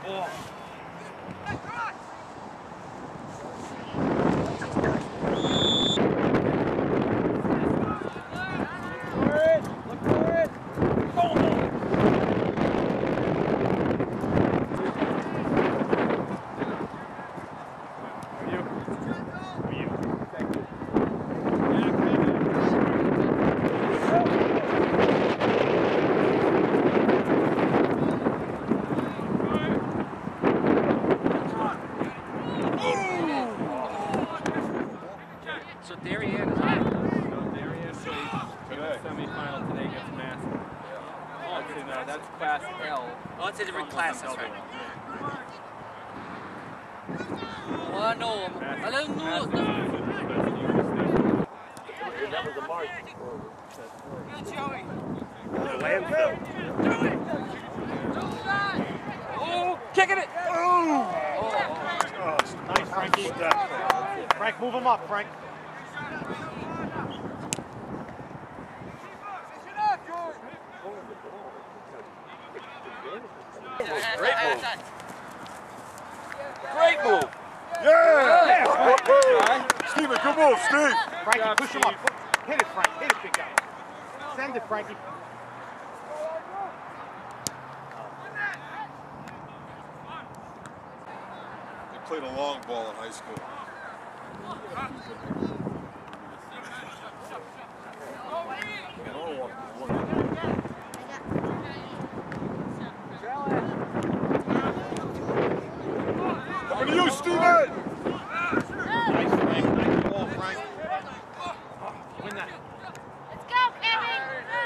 So Darien is on. Darien plays semifinal today against Massapequa. Oh, that's class L. Oh, it's a different class, that's right. Oh, no. Alam mo. That was a mark. Oh, kicking it. Oh, nice, Frankie. Frank, move him up, Frank. Great move. Great move. Yeah! Steven, good move, Steve. Frankie, push him up. Hit it, Frank. Hit it, big guy. Send it, Frankie. They played a long ball in high school. Coming to you, Steven! Nice, Frank. Nice ball, Frank. Win that. Let's go, Kevin!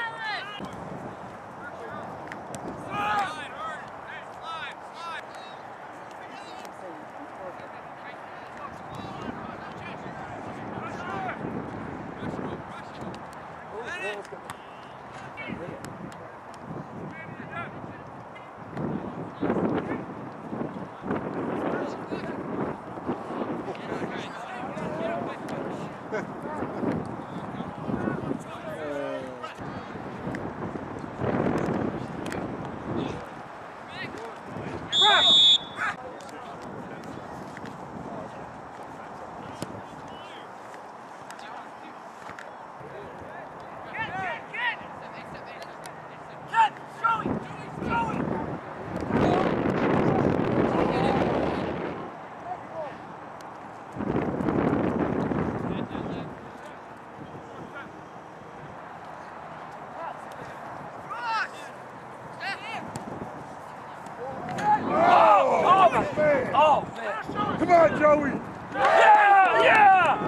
Come on, Joey! Yeah! Yeah!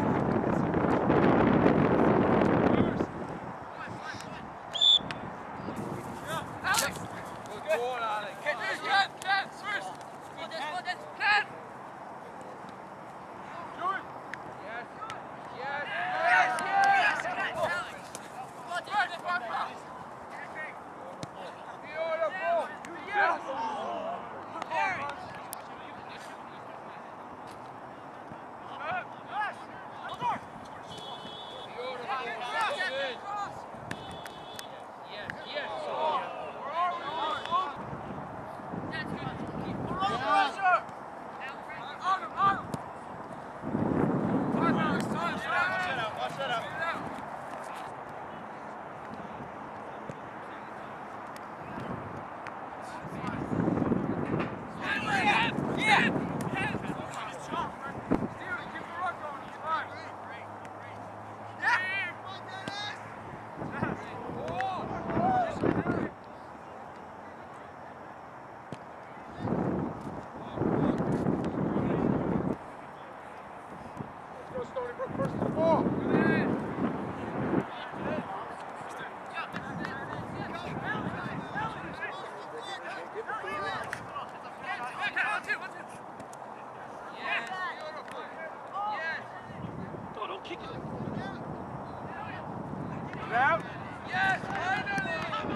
Out. Yes, finally!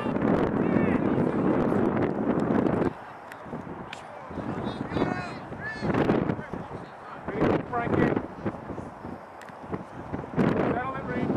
Frankie. Settle it, Reed.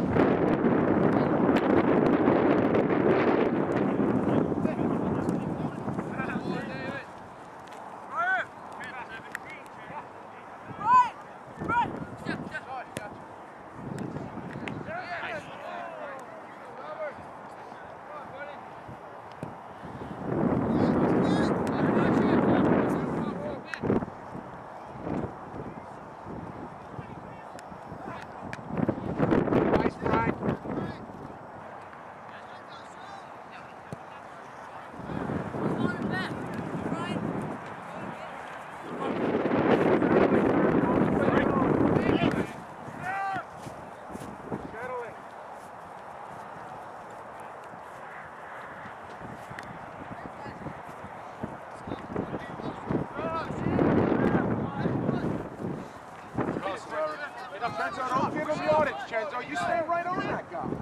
footage, Chenzo. You stand right on that guy.